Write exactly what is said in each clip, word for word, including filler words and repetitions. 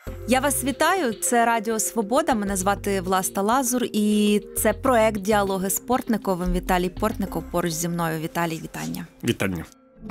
Я вас вітаю, це Радіо Свобода, мене звати Власта Лазур і це проект «Діалоги з Портниковим». Віталій Портников поруч зі мною. Віталій, вітання. Вітання.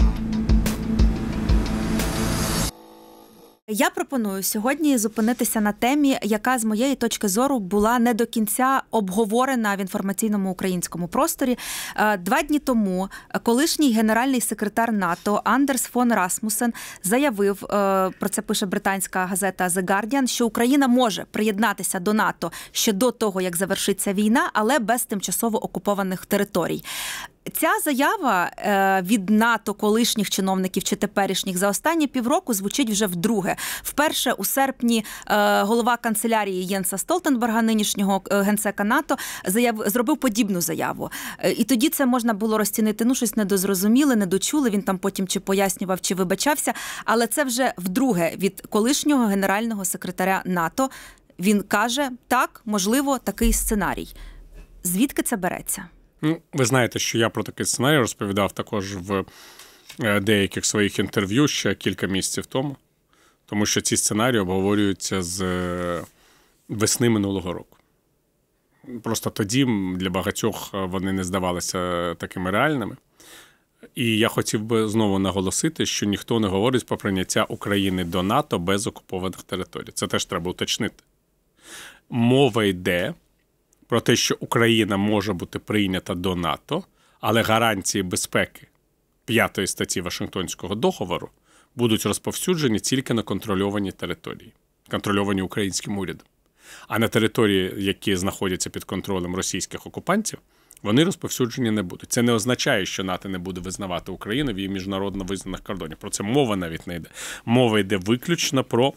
Я пропоную сьогодні зупинитися на темі, яка з моєї точки зору була не до кінця обговорена в інформаційному українському просторі. Два дні тому колишній генеральний секретар НАТО Андерс фон Расмусен заявив, про це пише британська газета The Guardian, що Україна може приєднатися до НАТО ще до того, як завершиться війна, але без тимчасово окупованих територій. Ця заява від НАТО колишніх чиновників чи теперішніх за останні півроку звучить вже вдруге. Вперше у серпні голова канцелярії Єнса Столтенберга, нинішнього генсека НАТО, заяв... зробив подібну заяву. І тоді це можна було розцінити, ну, щось недозрозуміле, недочуле, він там потім чи пояснював, чи вибачався. Але це вже вдруге від колишнього генерального секретаря НАТО. Він каже, так, можливо, такий сценарій. Звідки це береться? Ну, ви знаєте, що я про такий сценарій розповідав також в деяких своїх інтерв'ю ще кілька місяців тому, тому що ці сценарії обговорюються з весни минулого року. Просто тоді для багатьох вони не здавалися такими реальними. І я хотів би знову наголосити, що ніхто не говорить про прийняття України до НАТО без окупованих територій. Це теж треба уточнити. Мова йде про те, що Україна може бути прийнята до НАТО, але гарантії безпеки п'ятої статті Вашингтонського договору будуть розповсюджені тільки на контрольовані території, контрольовані українським урядом. А на території, які знаходяться під контролем російських окупантів, вони розповсюджені не будуть. Це не означає, що НАТО не буде визнавати Україну в її міжнародно визнаних кордонах. Про це мова навіть не йде. Мова йде виключно про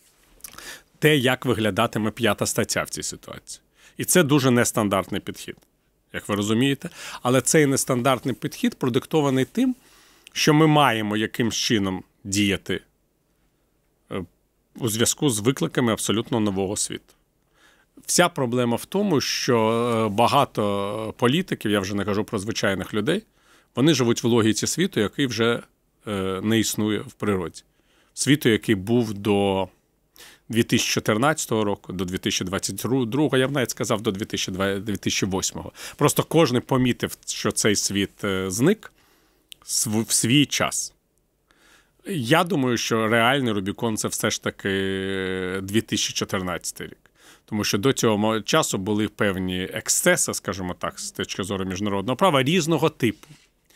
те, як виглядатиме п'ята стаття в цій ситуації. І це дуже нестандартний підхід, як ви розумієте. Але цей нестандартний підхід продиктований тим, що ми маємо якимсь чином діяти у зв'язку з викликами абсолютно нового світу. Вся проблема в тому, що багато політиків, я вже не кажу про звичайних людей, вони живуть в логіці світу, який вже не існує в природі. Світу, який був до дві тисячі чотирнадцятого року, до дві тисячі двадцять другого, я б навіть сказав, до дві тисячі восьмого. Просто кожен помітив, що цей світ зник в свій час. Я думаю, що реальний Рубікон – це все ж таки дві тисячі чотирнадцятий рік. Тому що до цього часу були певні ексцеси, скажімо так, з точки зору міжнародного права, різного типу,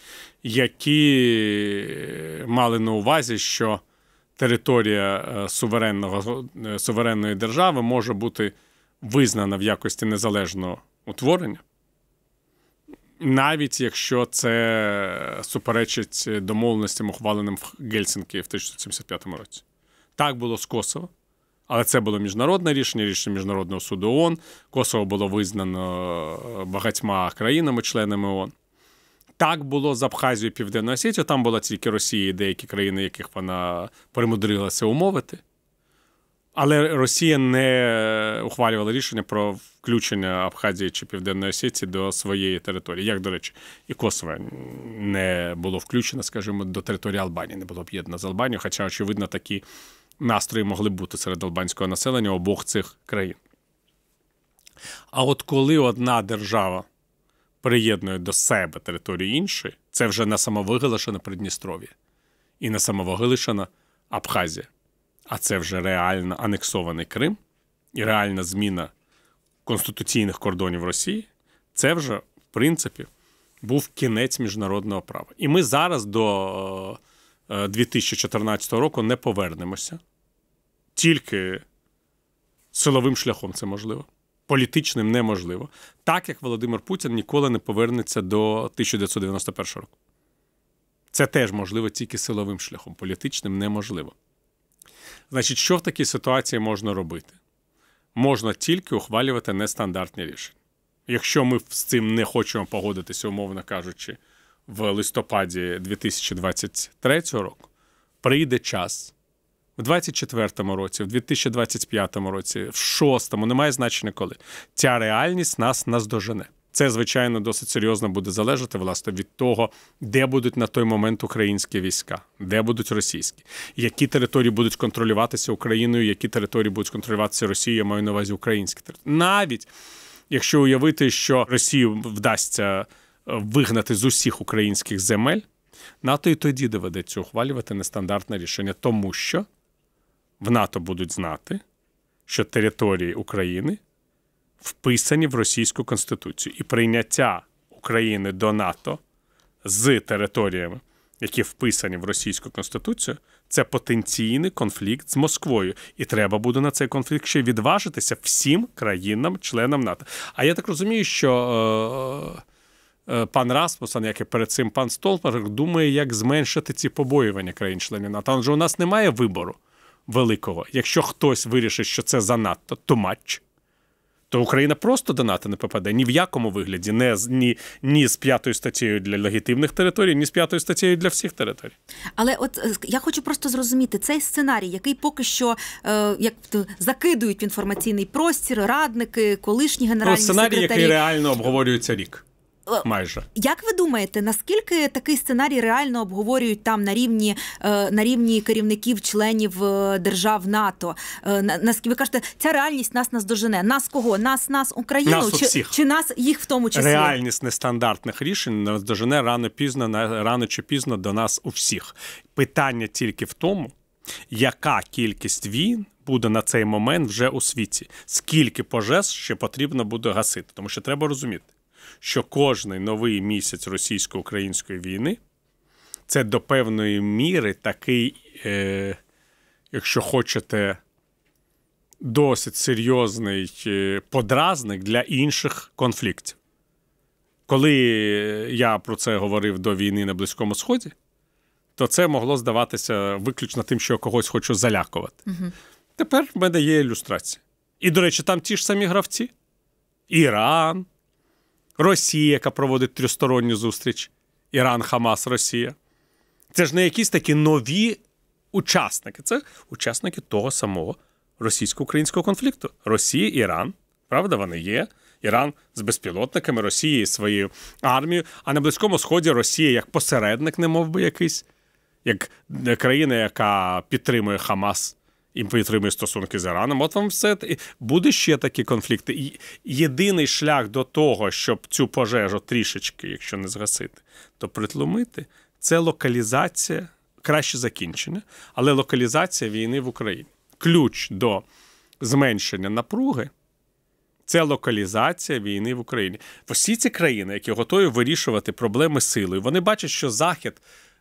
які мали на увазі, що територія суверенного, суверенної держави може бути визнана в якості незалежного утворення, навіть якщо це суперечить домовленостям, ухваленим в Гельсінкі в тисяча дев'ятсот сімдесят п'ятому році. Так було з Косово, але це було міжнародне рішення, рішення Міжнародного суду ООН. Косово було визнано багатьма країнами-членами ООН. Так було з Абхазією і Південною Осетією, там була тільки Росія і деякі країни, яких вона примудрилася умовити. Але Росія не ухвалювала рішення про включення Абхазії чи Південної Осетії до своєї території. Як, до речі, і Косово не було включено, скажімо, до території Албанії, не було об'єднано з Албанією, хоча, очевидно, такі настрої могли бути серед албанського населення обох цих країн. А от коли одна держава приєднує до себе територію іншої, це вже не самовиголошена Придністров'я і не самовиголошена Абхазія, а це вже реально анексований Крим і реальна зміна конституційних кордонів Росії, це вже, в принципі, був кінець міжнародного права. І ми зараз до дві тисячі чотирнадцятого року не повернемося. Тільки силовим шляхом це можливо. Політичним неможливо. Так, як Володимир Путін ніколи не повернеться до тисяча дев'ятсот дев'яносто першого року. Це теж можливо тільки силовим шляхом. Політичним неможливо. Значить, що в такій ситуації можна робити? Можна тільки ухвалювати нестандартні рішення. Якщо ми з цим не хочемо погодитися, умовно кажучи, в листопаді дві тисячі двадцять третього року, прийде час в двадцять четвертому році, в дві тисячі двадцять п'ятому році, в шостому, немає значення коли, ця реальність нас наздожене. Це, звичайно, досить серйозно буде залежати, власне, від того, де будуть на той момент українські війська, де будуть російські, які території будуть контролюватися Україною, які території будуть контролюватися Росією, я маю на увазі українські території. Навіть якщо уявити, що Росію вдасться вигнати з усіх українських земель, НАТО і тоді доведеться ухвалювати нестандартне рішення, тому що в НАТО будуть знати, що території України вписані в Російську Конституцію. І прийняття України до НАТО з територіями, які вписані в Російську Конституцію, це потенційний конфлікт з Москвою. І треба буде на цей конфлікт ще відважитися всім країнам-членам НАТО. А я так розумію, що е, е, пан Расмуссен, як і перед цим пан Столтенберг, думає, як зменшити ці побоювання країн-членів НАТО. Адже у нас немає вибору великого. Якщо хтось вирішить, що це занадто, то матч, то Україна просто до НАТО не попаде ні в якому вигляді, не з, ні, ні з п'ятою статтею для легітимних територій, ні з п'ятою статтею для всіх територій. Але от я хочу просто зрозуміти, цей сценарій, який поки що е, як закидують в інформаційний простір радники, колишні генеральні ну, сценарій, секретарі. Сценарій, який реально обговорюється рік. Майже. Як ви думаєте, наскільки такий сценарій реально обговорюють там на рівні, на рівні керівників, членів держав НАТО? Наскільки ви кажете, ця реальність нас наздожене? Нас кого? Нас, нас, Україну? Нас чи, чи нас їх в тому числі? Реальність нестандартних рішень наздожене рано-пізно, рано чи пізно до нас у всіх. Питання тільки в тому, яка кількість війн буде на цей момент вже у світі. Скільки пожеж ще потрібно буде гасити. Тому що треба розуміти, що кожний новий місяць російсько-української війни – це до певної міри такий, е, якщо хочете, досить серйозний подразник для інших конфліктів. Коли я про це говорив до війни на Близькому Сході, то це могло здаватися виключно тим, що я когось хочу залякувати. Угу. Тепер в мене є ілюстрація. І, до речі, там ті ж самі гравці. Іран, Росія, яка проводить трьохсторонню зустріч. Іран, Хамас, Росія. Це ж не якісь такі нові учасники. Це учасники того самого російсько-українського конфлікту. Росія, Іран. Правда, вони є. Іран з безпілотниками, Росія із своєю армією. А на Близькому Сході Росія як посередник, не мов би якийсь. Як країна, яка підтримує Хамас і підтримує стосунки з Іраном. От вам все. Буде ще такі конфлікти. І єдиний шлях до того, щоб цю пожежу трішечки, якщо не згасити, то притлумити, це локалізація, краще закінчення, але локалізація війни в Україні. Ключ до зменшення напруги – це локалізація війни в Україні. Всі ці країни, які готові вирішувати проблеми силою, вони бачать, що Захід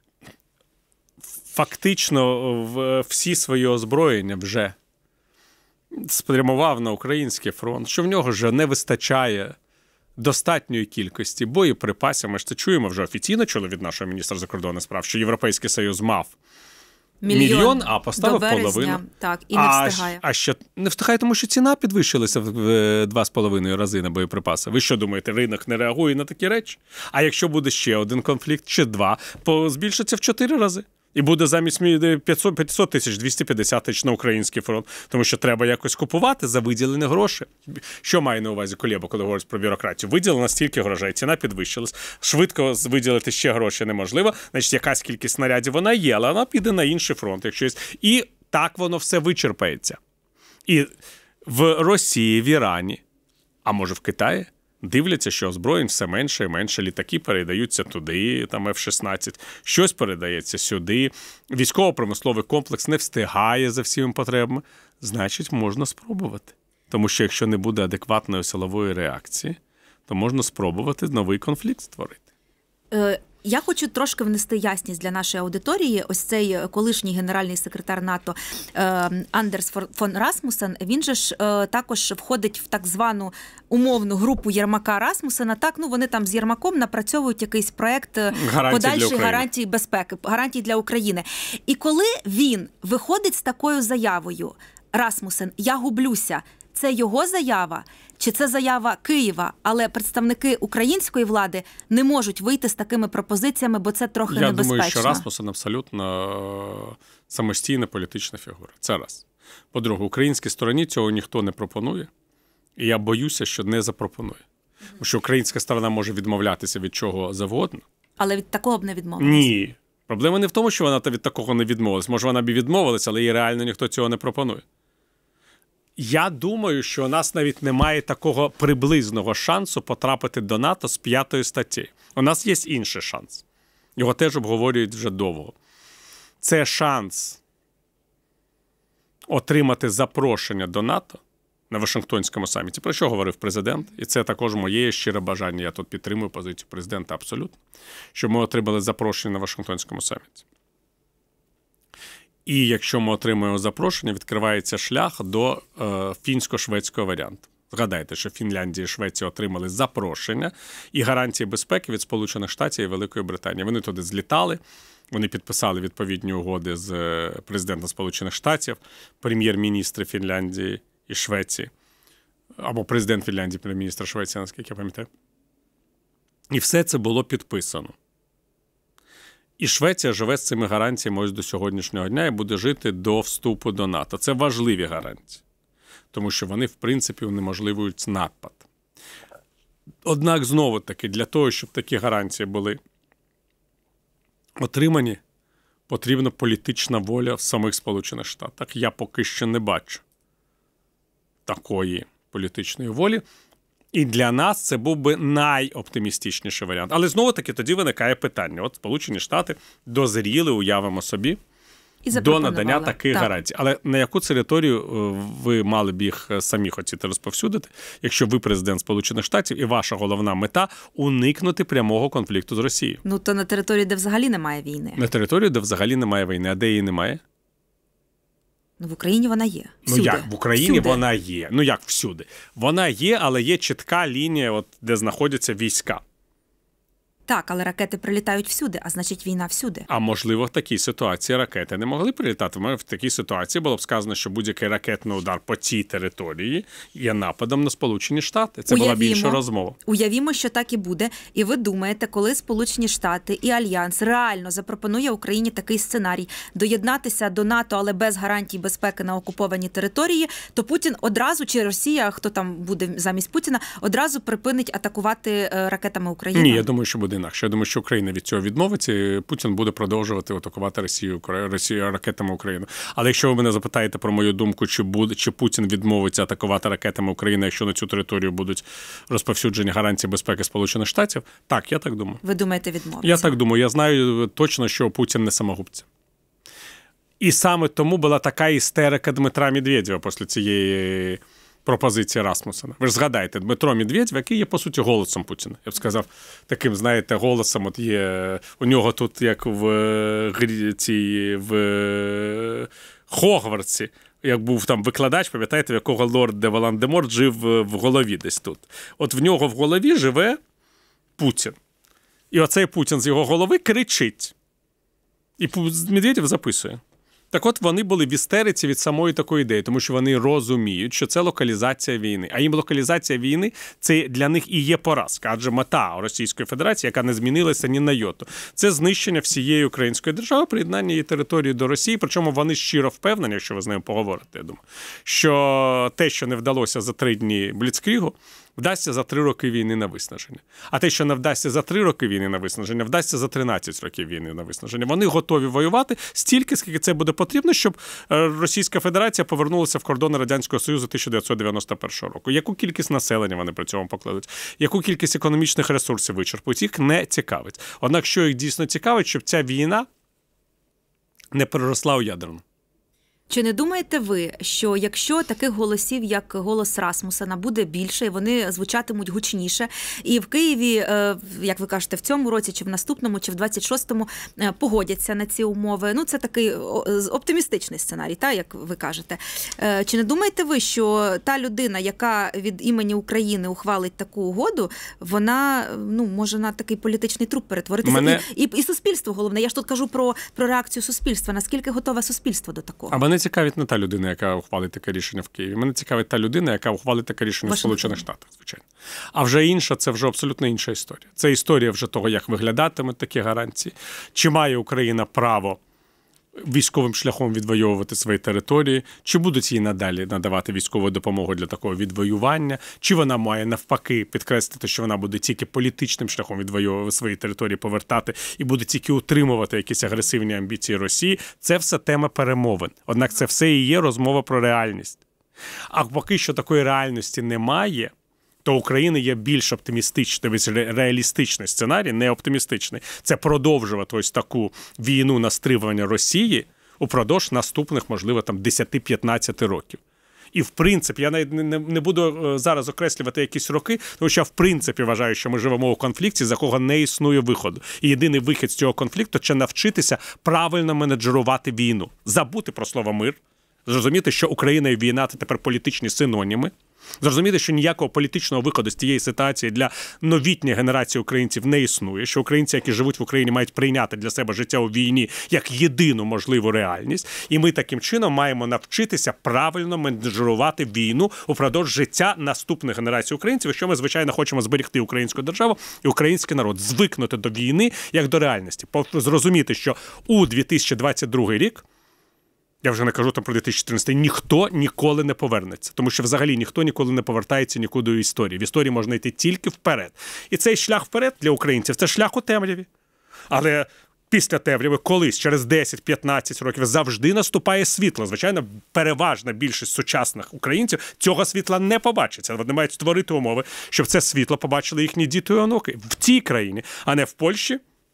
фактично в всі свої озброєння вже спрямував на український фронт, що в нього вже не вистачає достатньої кількості боєприпасів. Ми ж це чуємо вже офіційно, чули від нашого міністра закордонних справ, що Європейський Союз мав мільйон, мільйон а поставив половину. Так, і не а, встигає. А ще не встигає, тому що ціна підвищилася в два з половиною рази на боєприпаси. Ви що думаєте, ринок не реагує на такі речі? А якщо буде ще один конфлікт, ще два, збільшиться в чотири рази. І буде замість п'ятсот тисяч, двісті п'ятдесят тисяч на український фронт. Тому що треба якось купувати за виділені гроші. Що має на увазі Кулеба, коли говорить про бюрократію? Виділено стільки грошей, ціна підвищилась. Швидко виділити ще гроші неможливо. Значить, якась кількість снарядів вона є, але вона піде на інший фронт. Якщо є. І так воно все вичерпається. І в Росії, в Ірані, а може в Китаї, дивляться, що озброєнь все менше і менше, літаки передаються туди, там еф шістнадцять, щось передається сюди, військово-промисловий комплекс не встигає за всіми потребами, значить, можна спробувати. Тому що якщо не буде адекватної силової реакції, то можна спробувати новий конфлікт створити. Е... Я хочу трошки внести ясність для нашої аудиторії. Ось цей колишній генеральний секретар НАТО Андерс фон Расмуссен, він же ж також входить в так звану умовну групу Єрмака Расмуссена. Так, ну вони там з Єрмаком напрацьовують якийсь проект подальшої гарантії безпеки, гарантії для України. І коли він виходить з такою заявою, Расмуссен, я гублюся, це його заява, чи це заява Києва, але представники української влади не можуть вийти з такими пропозиціями, бо це трохи Я небезпечно. Я думаю, що Расмуссен абсолютно самостійна політична фігура. Це раз. По-друге, українській стороні цього ніхто не пропонує, і я боюся, що не запропонує. Тому що українська сторона може відмовлятися від чого завгодно. Але від такого б не відмовилася? Ні. Проблема не в тому, що вона від такого не відмовилась. Може, вона б і відмовилася, але їй реально ніхто цього не пропонує. Я думаю, що у нас навіть немає такого приблизного шансу потрапити до НАТО з п'ятою статтею. У нас є інший шанс. Його теж обговорюють вже довго. Це шанс отримати запрошення до НАТО на Вашингтонському саміті, про що говорив президент. І це також моє щире бажання. Я тут підтримую позицію президента абсолютно. Щоб ми отримали запрошення на Вашингтонському саміті. І якщо ми отримаємо запрошення, відкривається шлях до е, фінсько-шведського варіанту. Згадайте, що Фінляндія і Швеція отримали запрошення і гарантії безпеки від Сполучених Штатів і Великої Британії. Вони туди злітали, вони підписали відповідні угоди з президентом Сполучених Штатів, прем'єр-міністри Фінляндії і Швеції, або президент Фінляндії, прем'єр-міністр Швеції, наскільки я пам'ятаю. І все це було підписано. І Швеція живе з цими гарантіями ось до сьогоднішнього дня і буде жити до вступу до НАТО. Це важливі гарантії, тому що вони, в принципі, унеможливують напад. Однак, знову-таки, для того, щоб такі гарантії були отримані, потрібна політична воля в самих Сполучених Штатах. Я поки що не бачу такої політичної волі. І для нас це був би найоптимістичніший варіант. Але знову-таки тоді виникає питання. От Сполучені Штати дозріли, уявимо собі, до надання таких так. гарантій. Але на яку територію ви мали б їх самі хотіти розповсюдити, якщо ви президент Сполучених Штатів і ваша головна мета – уникнути прямого конфлікту з Росією? Ну, то на території, де взагалі немає війни. На території, де взагалі немає війни. А де її немає? Ну, в Україні вона є. Всюди. Ну, як? В Україні всюди. Вона є. Ну, як всюди? Вона є, але є чітка лінія, от, де знаходяться війська. Так, але ракети прилітають всюди, а значить війна всюди. А можливо, в такій ситуації ракети не могли прилітати. В такій ситуації було б сказано, що будь-який ракетний удар по цій території є нападом на Сполучені Штати. Це уявімо, була б інша розмова. Уявімо, що так і буде. І ви думаєте, коли Сполучені Штати і Альянс реально запропонує Україні такий сценарій – доєднатися до НАТО, але без гарантій безпеки на окупованій території, то Путін одразу, чи Росія, хто там буде замість Путіна, одразу припинить атакувати ракетами Україну? Ні, я думаю, що буде інакше. Я думаю, що Україна від цього відмовиться, і Путін буде продовжувати атакувати Росію, Росію ракетами Україну. Але якщо ви мене запитаєте про мою думку, чи буде, чи Путін відмовиться атакувати ракетами України, якщо на цю територію будуть розповсюджені гарантії безпеки Сполучених Штатів, так, я так думаю. Ви думаєте, відмовиться? Я так думаю. Я знаю точно, що Путін не самогубця. І саме тому була така істерика Дмитра Медведєва після цієї пропозиції Расмусена. Ви ж згадайте, Дмитро Медведєв, який є, по суті, голосом Путіна. Я б сказав, таким, знаєте, голосом, от є, у нього тут, як в цій, в Хогвартсі, як був там викладач, пам'ятаєте, в якого лорд де Волан-де-Морт жив в голові десь тут. От в нього в голові живе Путін. І оцей Путін з його голови кричить. І Медведєв записує. Так от вони були в істериці від самої такої ідеї, тому що вони розуміють, що це локалізація війни. А їм локалізація війни – це для них і є поразка. Адже мета Російської Федерації, яка не змінилася ні на йоту, це знищення всієї української держави, приєднання її території до Росії. Причому вони щиро впевнені, якщо ви з ними поговорите, я думаю, що те, що не вдалося за три дні Бліцкрігу, вдасться за три роки війни на виснаження. А те, що не вдасться за три роки війни на виснаження, вдасться за тринадцять років війни на виснаження. Вони готові воювати стільки, скільки це буде потрібно, щоб Російська Федерація повернулася в кордони Радянського Союзу тисяча дев'ятсот дев'яносто першого року. Яку кількість населення вони при цьому покладуть? Яку кількість економічних ресурсів вичерпують? Їх не цікавить. Однак, що їх дійсно цікавить, щоб ця війна не переросла у ядерну. Чи не думаєте ви, що якщо таких голосів, як голос Расмусена, буде більше, і вони звучатимуть гучніше, і в Києві, як ви кажете, в цьому році, чи в наступному, чи в двадцять шостому погодяться на ці умови? Ну, це такий оптимістичний сценарій, так, як ви кажете. Чи не думаєте ви, що та людина, яка від імені України ухвалить таку угоду, вона, ну, може на такий політичний труп перетворитися? Мене... І, і, і суспільство, головне. Я ж тут кажу про, про реакцію суспільства. Наскільки готове суспільство до такого? А мене цікавить не та людина, яка ухвалить таке рішення в Києві. Мене цікавить та людина, яка ухвалить таке рішення в Сполучених Штатах, звичайно. А вже інша, це вже абсолютно інша історія. Це історія вже того, як виглядатимуть такі гарантії. Чи має Україна право військовим шляхом відвоювати свої території, чи будуть їй надалі надавати військову допомогу для такого відвоювання, чи вона має навпаки підкреслити, що вона буде тільки політичним шляхом відвоювати свої території, повертати і буде тільки утримувати якісь агресивні амбіції Росії. Це все тема перемовин. Однак це все і є розмова про реальність. А поки що такої реальності немає, то України є більш оптимістичний, реалістичний сценарій, не оптимістичний. Це продовжувати ось таку війну на стримування Росії упродовж наступних, можливо, там десять-п'ятнадцять років. І, в принципі, я навіть не, не буду зараз окреслювати якісь роки, тому що я, в принципі, вважаю, що ми живемо у конфлікті, за кого не існує виходу. І єдиний вихід з цього конфлікту – це навчитися правильно менеджерувати війну. Забути про слово «мир», зрозуміти, що Україна і війна – це тепер політичні синоніми, зрозуміти, що ніякого політичного виходу з цієї ситуації для новітньої генерації українців не існує, що українці, які живуть в Україні, мають прийняти для себе життя у війні як єдину можливу реальність. І ми таким чином маємо навчитися правильно менеджерувати війну упродовж життя наступних генерацій українців, якщо ми, звичайно, хочемо зберегти українську державу і український народ, звикнути до війни як до реальності. Зрозуміти, що у дві тисячі двадцять другий рік, я вже не кажу там про дві тисячі тринадцятий, ніхто ніколи не повернеться. Тому що взагалі ніхто ніколи не повертається нікуди у історії. В історії можна йти тільки вперед. І цей шлях вперед для українців – це шлях у темряві. Але після темряви колись, через десять-п'ятнадцять років, завжди наступає світло. Звичайно, переважна більшість сучасних українців цього світла не побачиться. Вони мають створити умови, щоб це світло побачили їхні діти і онуки в тій країні, а не в Польщі,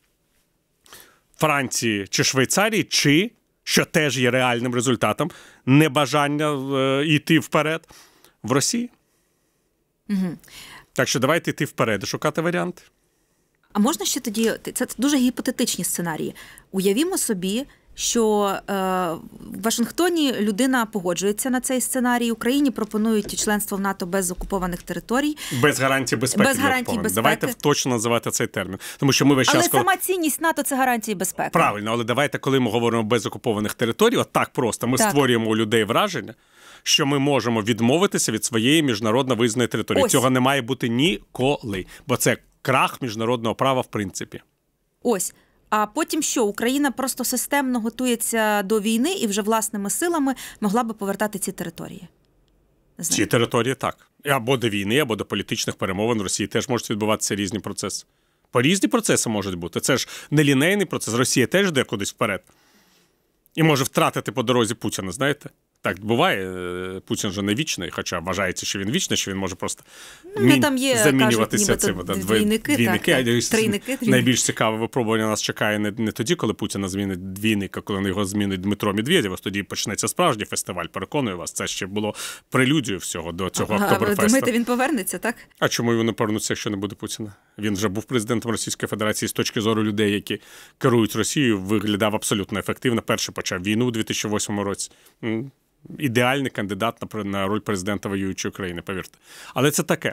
Франції чи Швейцарії, чи, що теж є реальним результатом, небажання е, йти вперед, в Росії. Угу. Так що давайте йти вперед і шукати варіанти. А можна ще тоді, це дуже гіпотетичні сценарії. Уявімо собі, що е, в Вашингтоні людина погоджується на цей сценарій, Україні пропонують членство в НАТО без окупованих територій. Без гарантії безпеки. Без гарантії безпеки. Давайте точно називати цей термін. Тому що ми весь але час, коли... сама цінність НАТО – це гарантії безпеки. Правильно, але давайте, коли ми говоримо без окупованих територій, от так просто, ми так. створюємо у людей враження, що ми можемо відмовитися від своєї міжнародно визнаної території. Ось. Цього не має бути ніколи, бо це крах міжнародного права в принципі. Ось. А потім що? Україна просто системно готується до війни і вже власними силами могла би повертати ці території? Ці території так. Або до війни, або до політичних перемовин в Росії теж можуть відбуватися різні процеси. По різні процеси можуть бути. Це ж не лінейний процес. Росія теж йде кудись вперед. І може втратити по дорозі Путіна, знаєте? Так буває, Путін же не вічний, хоча вважається, що він вічний, що він може просто ну, мін... там є, замінюватися цим. Двійники, двійники. Так, так. Трійники, найбільш цікаве випробування нас чекає не, не тоді, коли Путіна змінить двійника, коли його змінить Дмитро Медведєв, тоді почнеться справжній фестиваль, переконую вас. Це ще було прелюдією всього до цього Октоберфесту. А ви думаєте, він повернеться, так? А чому він не повернеться, якщо не буде Путіна? Він вже був президентом Російської Федерації з точки зору людей, які керують Росією, виглядав абсолютно ефективно. Перший почав війну у дві тисячі восьмому році. Ідеальний кандидат на, на роль президента воюючої країни, повірте. Але це таке.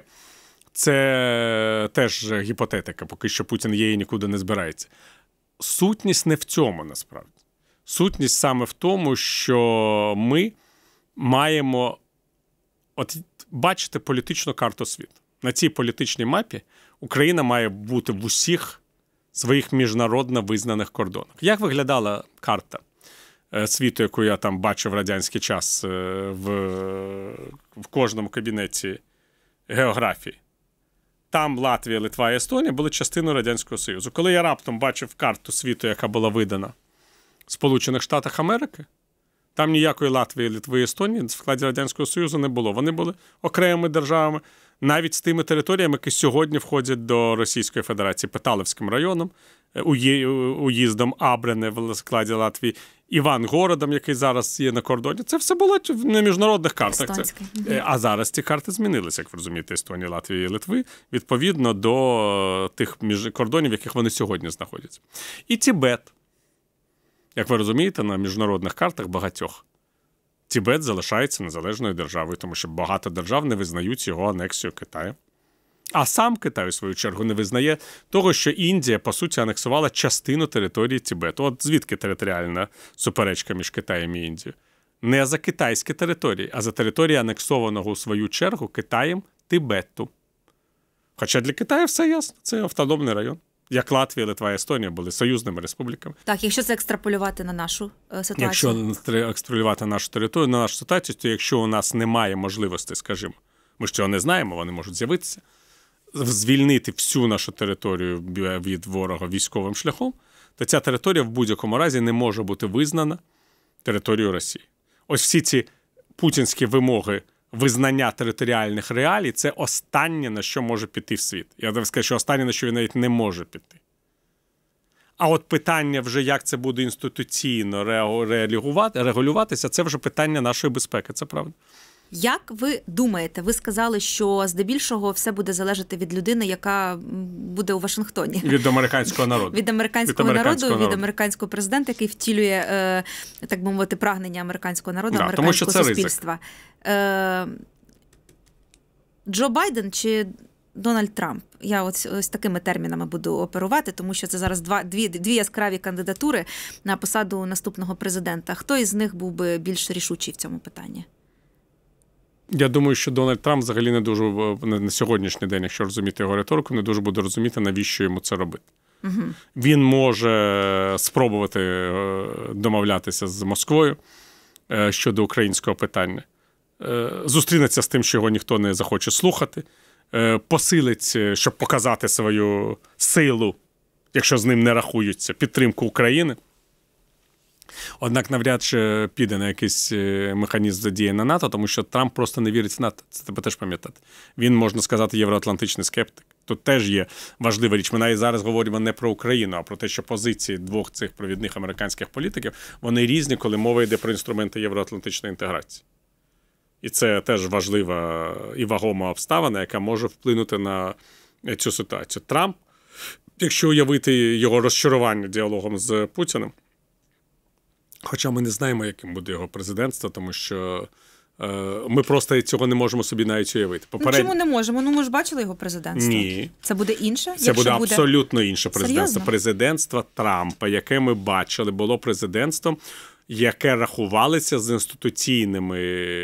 Це теж гіпотетика, поки що Путін є і нікуди не збирається. Сутність не в цьому, насправді. Сутність саме в тому, що ми маємо от бачити політичну карту світу. На цій політичній мапі Україна має бути в усіх своїх міжнародно визнаних кордонах. Як виглядала карта світу, яку я там бачив в радянський час в, в кожному кабінеті географії? Там Латвія, Литва і Естонія були частиною Радянського Союзу. Коли я раптом бачив карту світу, яка була видана в Сполучених Штатах Америки, там ніякої Латвії, Литви і Естонії в складі Радянського Союзу не було. Вони були окремими державами, навіть з тими територіями, які сьогодні входять до Російської Федерації, Петалівським районом, уїздом Абрене в складі Латвії, Івангородом, який зараз є на кордоні. Це все було на міжнародних картах. Це. А зараз ці карти змінилися, як ви розумієте, Естонії, Латвії і Литви, відповідно до тих кордонів, в яких вони сьогодні знаходяться. І Тібет. Як ви розумієте, на міжнародних картах багатьох Тібет залишається незалежною державою, тому що багато держав не визнають його анексію Китаю. А сам Китай, у свою чергу, не визнає того, що Індія, по суті, анексувала частину території Тібету. От звідки територіальна суперечка між Китаєм і Індією? Не за китайські території, а за території анексованого, у свою чергу, Китаєм Тибету. Хоча для Китаю все ясно, це автономний район. Як Латвія, Литва і Естонія були союзними республіками. Так, якщо це екстраполювати на нашу е, ситуацію. Якщо екстраполювати на нашу територію, на нашу ситуацію, то якщо у нас немає можливості, скажімо, ми ж цього не знаємо, вони можуть з'явитися, звільнити всю нашу територію від ворога військовим шляхом, то ця територія в будь-якому разі не може бути визнана територією Росії. Ось всі ці путінські вимоги визнання територіальних реалій – це останнє, на що може піти в світ. Я навіть скажу, що останнє, на що він навіть не може піти. А от питання вже, як це буде інституційно регулюватися, це вже питання нашої безпеки, це правда. Як ви думаєте, ви сказали, що здебільшого все буде залежати від людини, яка буде у Вашингтоні? Від американського народу. Від американського, від американського народу, народу, від американського президента, який втілює, е, так би мовити, прагнення американського народу, да, американського тому, суспільства. Е, Джо Байден чи Дональд Трамп? Я ось, ось такими термінами буду оперувати, тому що це зараз два, дві, дві яскраві кандидатури на посаду наступного президента. Хто із них був би більш рішучий в цьому питанні? Я думаю, що Дональд Трамп взагалі не дуже, на сьогоднішній день, якщо розуміти його риторику, не дуже буде розуміти, навіщо йому це робити. Угу. Він може спробувати домовлятися з Москвою щодо українського питання. Зустрінеться з тим, що його ніхто не захоче слухати. Посилить, щоб показати свою силу, якщо з ним не рахуються, підтримку України. Однак навряд чи піде на якийсь механізм задіяння НАТО, тому що Трамп просто не вірить в НАТО. Це треба теж пам'ятати. Він, можна сказати, євроатлантичний скептик. Тут теж є важлива річ. Ми навіть зараз говоримо не про Україну, а про те, що позиції двох цих провідних американських політиків, вони різні, коли мова йде про інструменти євроатлантичної інтеграції. І це теж важлива і вагома обставина, яка може вплинути на цю ситуацію. Трамп, якщо уявити його розчарування діалогом з Путіним, хоча ми не знаємо, яким буде його президентство, тому що е, ми просто цього не можемо собі навіть уявити. Поперед... Ну, чому не можемо? Ну, ми ж бачили його президентство. Ні. Це буде інше? Це буде абсолютно буде... інше президентство. Серйозно? Президентство Трампа, яке ми бачили, було президентством, яке рахувалося з інституційними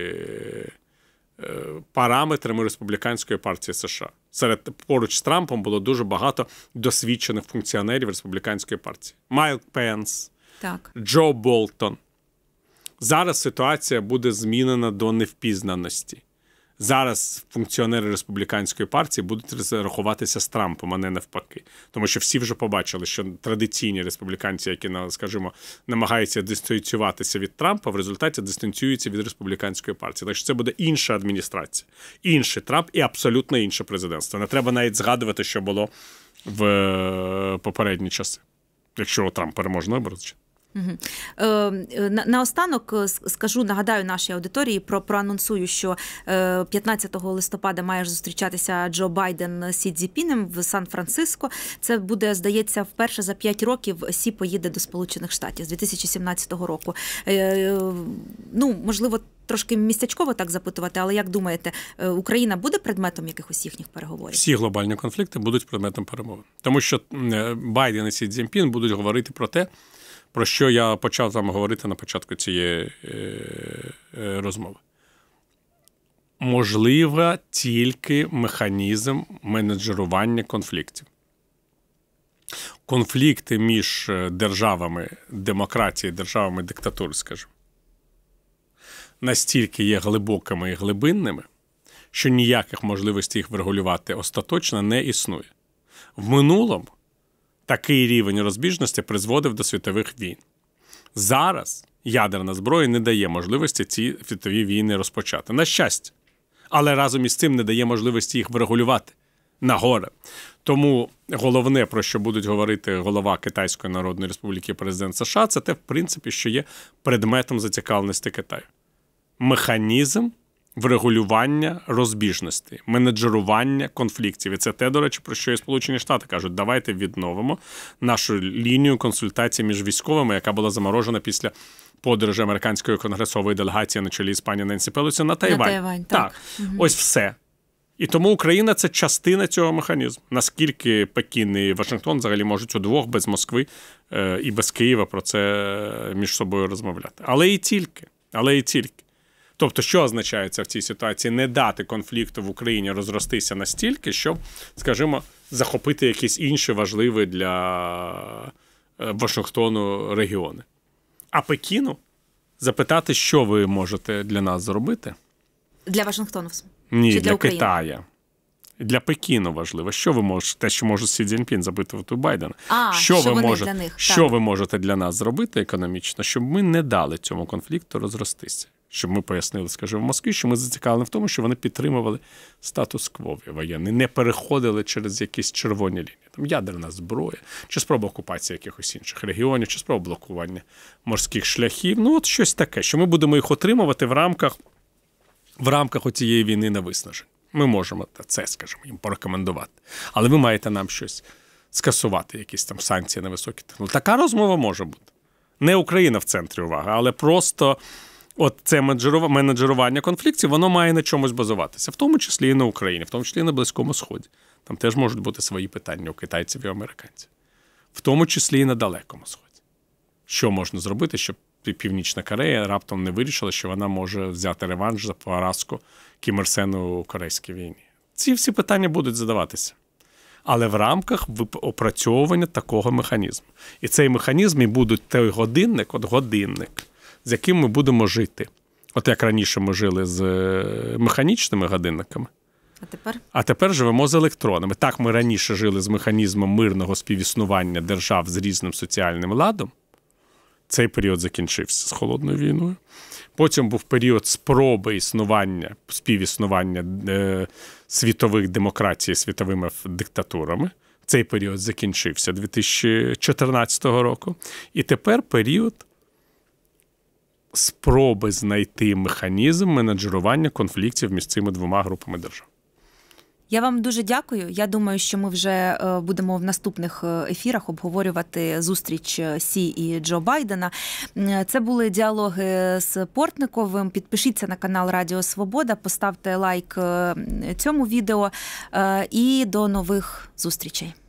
параметрами Республіканської партії США. Серед поруч з Трампом було дуже багато досвідчених функціонерів Республіканської партії. Майк Пенс, так. Джо Болтон. Зараз ситуація буде змінена до невпізнаності. Зараз функціонери Республіканської партії будуть рахуватися з Трампом, а не навпаки. Тому що всі вже побачили, що традиційні республіканці, які, скажімо, намагаються дистанціюватися від Трампа, в результаті дистанціюються від Республіканської партії. Так що це буде інша адміністрація, інший Трамп і абсолютно інше президентство. Не треба навіть згадувати, що було в попередні часи, якщо Трамп переможе на виборах. Угу. Е, на, наостанок скажу, нагадаю нашій аудиторії, про, проанонсую, що п'ятнадцятого листопада має зустрічатися Джо Байден з Сі Цзіньпінем в Сан-Франциско. Це буде, здається, вперше за п'ять років Сі поїде до Сполучених Штатів з дві тисячі сімнадцятого року. Е, ну, можливо, трошки містечково так запитувати, але як думаєте, Україна буде предметом якихось їхніх переговорів? Всі глобальні конфлікти будуть предметом перемовин. Тому що Байден і Сі Цзіньпін будуть говорити про те, про що я почав вам говорити на початку цієї е, е, розмови. Можливо, тільки механізм менеджерування конфліктів. Конфлікти між державами демократії, державами диктатури, скажімо, настільки є глибокими і глибинними, що ніяких можливостей їх врегулювати остаточно не існує. В минулому такий рівень розбіжності призводив до світових війн. Зараз ядерна зброя не дає можливості ці світові війни розпочати. На щастя. Але разом із цим не дає можливості їх врегулювати нагоре. Тому головне, про що будуть говорити голова Китайської Народної Республіки і президент США, це те, в принципі, що є предметом зацікавленості Китаю. Механізм врегулювання розбіжностей, менеджерування конфліктів. І це те, до речі, про що і Сполучені Штати кажуть, давайте відновимо нашу лінію консультацій між військовими, яка була заморожена після подорожі американської конгресової делегації на чолі з пані Ненсі Пелосі на Тайвань. На Тайвань, так. так. Угу. Ось все. І тому Україна – це частина цього механізму. Наскільки Пекін і Вашингтон взагалі можуть удвох без Москви і без Києва про це між собою розмовляти. Але і тільки. Але і тільки. Тобто, що означає це в цій ситуації? Не дати конфлікту в Україні розростися настільки, щоб, скажімо, захопити якісь інші важливі для Вашингтону регіони. А Пекіну запитати, що ви можете для нас зробити? Для Вашингтону? Ні, Чи для, для Китаю. Для Пекіну важливо. Що ви можете, те, що може Сі Цзіньпін запитувати у Байдена. А, що що ви вони можете, для них, що так. ви можете для нас зробити економічно, щоб ми не дали цьому конфлікту розростися? Щоб ми пояснили, скажімо, в Москві, що ми зацікавлені в тому, що вони підтримували статус-кво воєнний, не переходили через якісь червоні лінії. Там ядерна зброя, чи спроба окупації якихось інших регіонів, чи спроба блокування морських шляхів. Ну, от щось таке, що ми будемо їх отримувати в рамках, в рамках оцієї війни на виснаження. Ми можемо це, скажімо, їм порекомендувати. Але ви маєте нам щось скасувати, якісь там санкції на високі технології. Така розмова може бути. Не Україна в центрі уваги, але просто от це менеджерування конфліктів, воно має на чомусь базуватися, в тому числі і на Україні, в тому числі і на Близькому Сході. Там теж можуть бути свої питання у китайців і у американців. В тому числі і на Далекому Сході. Що можна зробити, щоб Північна Корея раптом не вирішила, що вона може взяти реванш за поразку Кім Ір Сену у Корейській війні. Ці всі питання будуть задаватися. Але в рамках опрацьовування такого механізму. І цей механізм і буде той годинник, от годинник, з яким ми будемо жити. От як раніше ми жили з механічними годинниками, а тепер? а тепер живемо з електронами. Так ми раніше жили з механізмом мирного співіснування держав з різним соціальним ладом. Цей період закінчився з Холодною війною. Потім був період спроби існування, співіснування е, світових демократій світовими диктатурами. Цей період закінчився дві тисячі чотирнадцятого року. І тепер період спроби знайти механізм менеджерування конфліктів між цими двома групами держав. Я вам дуже дякую. Я думаю, що ми вже будемо в наступних ефірах обговорювати зустріч Сі і Джо Байдена. Це були діалоги з Портниковим. Підпишіться на канал Радіо Свобода, поставте лайк цьому відео і до нових зустрічей.